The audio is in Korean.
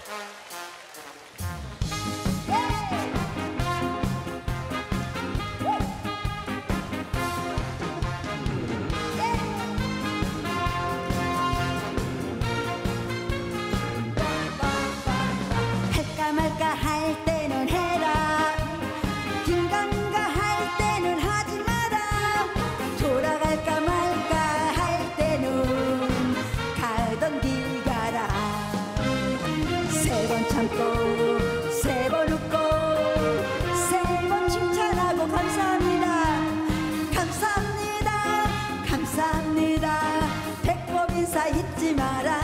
할까 말까 할 때는 해라, 긴가민가 할 때는 하지 마라. 돌아갈까 말까 할 때는 가던 길 가라. 세 번 참고 세 번 웃고 세 번 칭찬하고 감사합니다. 감사합니다. 감사합니다. 배꼽 인사 잊지 마라.